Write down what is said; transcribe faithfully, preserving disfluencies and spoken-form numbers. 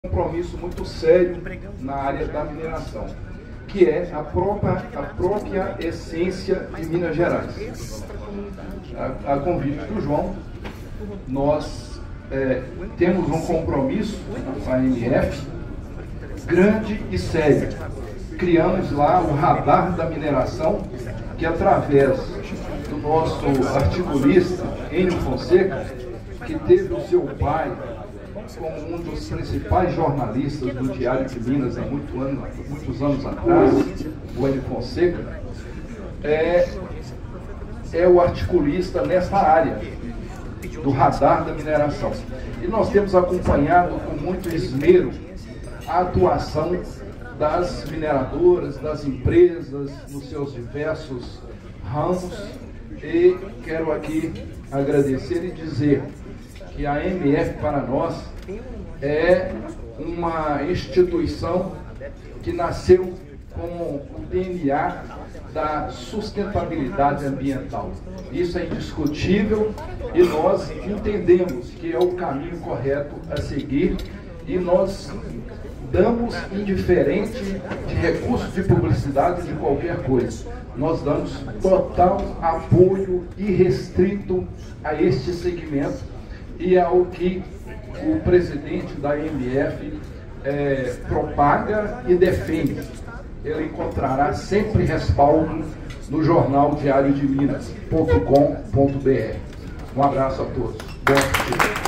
compromisso muito sério na área da mineração, que é a própria, a própria essência de Minas Gerais. A, a convite do João, nós é, temos um compromisso com a M F grande e sério. Criamos lá o radar da mineração, que através do nosso articulista, Enio Fonseca, que teve o seu pai como um dos principais jornalistas do Diário de Minas há muito ano, muitos anos atrás, o Enio Fonseca, é, é o articulista nessa área do radar da mineração. E nós temos acompanhado com muito esmero a atuação das mineradoras, das empresas, nos seus diversos ramos, e quero aqui agradecer e dizer que a M F para nós é uma instituição que nasceu com o D N A da sustentabilidade ambiental. Isso é indiscutível e nós entendemos que é o caminho correto a seguir, e nós damos indiferente de recursos de publicidade de qualquer coisa. Nós damos total apoio irrestrito a este segmento e ao que o presidente da M F é, propaga e defende. Ele encontrará sempre respaldo no jornal diário de minas ponto com ponto br. Um abraço a todos. Bom dia.